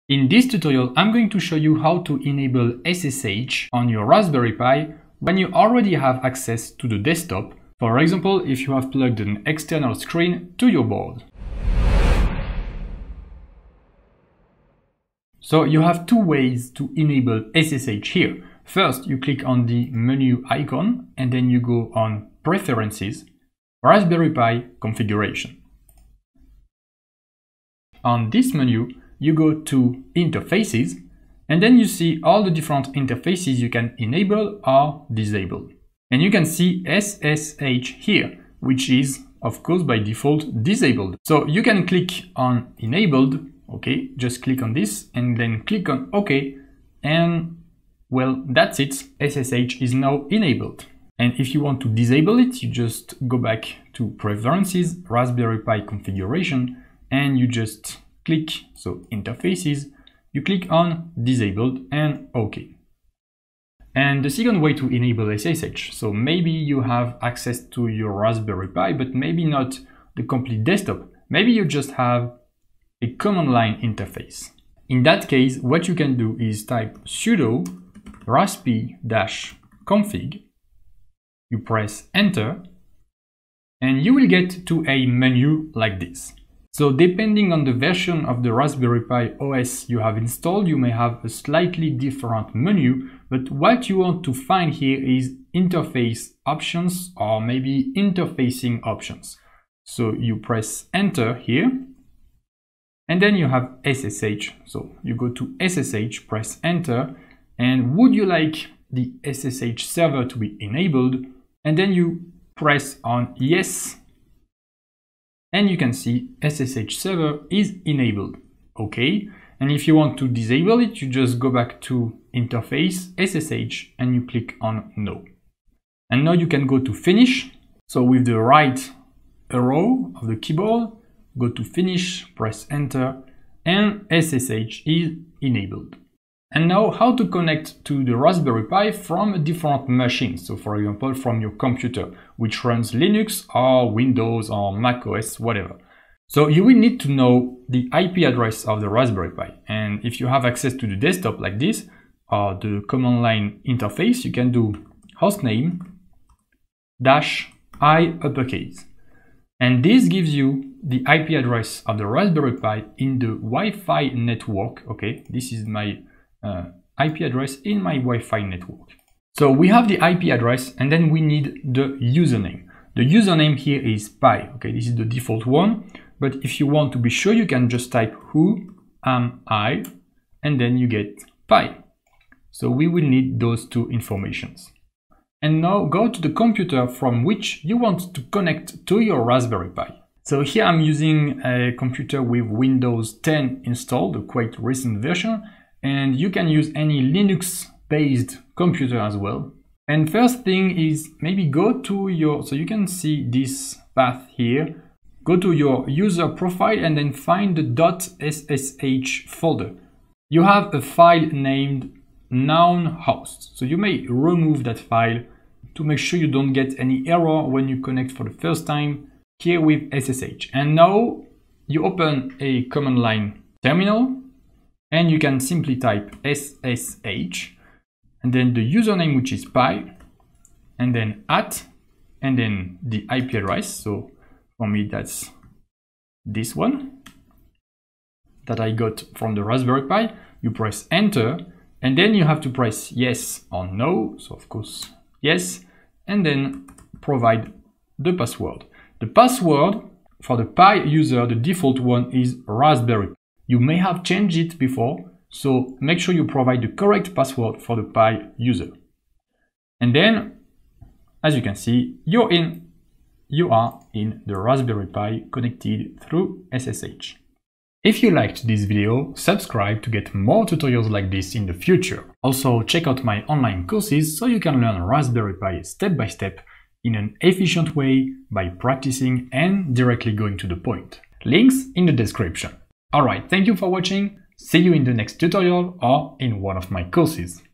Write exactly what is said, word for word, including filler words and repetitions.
In this tutorial, I'm going to show you how to enable S S H on your Raspberry Pi when you already have access to the desktop. For example, if you have plugged an external screen to your board. So you have two ways to enable S S H here. First, you click on the menu icon and then you go on Preferences, Raspberry Pi Configuration. On this menu, you go to Interfaces and then you see all the different interfaces you can enable or disable. And you can see S S H here, which is, of course, by default disabled. So you can click on Enabled, okay, just click on this and then click on OK, and well, that's it, S S H is now enabled. And if you want to disable it, you just go back to Preferences, Raspberry Pi Configuration, and you just click, so Interfaces, you click on Disabled and OK. And the second way to enable S S H, so maybe you have access to your Raspberry Pi, but maybe not the complete desktop. Maybe you just have a command line interface. In that case, what you can do is type sudo raspi-config, you press enter, and you will get to a menu like this. So depending on the version of the Raspberry Pi O S you have installed, you may have a slightly different menu, but what you want to find here is interface options or maybe interfacing options. So you press enter here, and then you have S S H. So you go to S S H, press enter, and would you like the S S H server to be enabled? And then you press on yes. And you can see S S H server is enabled. Okay. And if you want to disable it, you just go back to interface, S S H, and you click on no. And now you can go to finish. So with the right arrow of the keyboard, go to finish, press enter, and S S H is enabled. And now how to connect to the Raspberry Pi from a different machine. So for example, from your computer, which runs Linux or Windows or Mac O S, whatever. So you will need to know the I P address of the Raspberry Pi. And if you have access to the desktop like this, or the command line interface, you can do hostname dash I uppercase. And this gives you the I P address of the Raspberry Pi in the Wi-Fi network. Okay, this is my uh, I P address in my Wi-Fi network. So we have the I P address and then we need the username. The username here is pi. Okay, this is the default one. But if you want to be sure, you can just type who am I and then you get pi. So we will need those two informations. And now go to the computer from which you want to connect to your Raspberry Pi. So here I'm using a computer with Windows ten installed, a quite recent version, and you can use any Linux-based computer as well. And first thing is maybe go to your, so you can see this path here, go to your user profile and then find the .ssh folder. You have a file named noun host. So you may remove that file to make sure you don't get any error when you connect for the first time here with S S H. And now you open a command line terminal and you can simply type S S H and then the username, which is pi, and then at, and then the I P address. So for me, that's this one that I got from the Raspberry Pi. You press enter and then you have to press yes or no. So of course, yes, and then provide the password. The password for the Pi user, the default one is Raspberry. You may have changed it before, so make sure you provide the correct password for the Pi user. And then, as you can see, you're in, you are in the Raspberry Pi connected through S S H. If you liked this video, subscribe to get more tutorials like this in the future. Also, check out my online courses so you can learn Raspberry Pi step by step in an efficient way by practicing and directly going to the point. Links in the description. Alright, thank you for watching. See you in the next tutorial or in one of my courses.